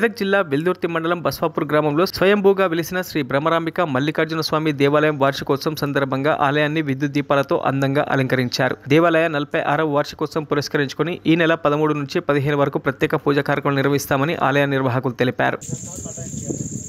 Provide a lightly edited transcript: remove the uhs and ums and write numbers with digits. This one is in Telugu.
మెదక్ జిల్లా వెల్దుర్తి మండలం బస్వాపూర్ గ్రామంలో స్వయంభూగా వెలిసిన శ్రీ బ్రహ్మరాంబిక మల్లికార్జున స్వామి దేవాలయం వార్షికోత్సవం సందర్భంగా ఆలయాన్ని విద్యుత్ దీపాలతో అందంగా అలంకరించారు. దేవాలయ 46వ వార్షికోత్సవం పురస్కరించుకుని ఈ నెల 13 నుంచి 15 వరకు ప్రత్యేక పూజా కార్యక్రమాలు నిర్వహిస్తామని ఆలయ నిర్వాహకులు తెలిపారు.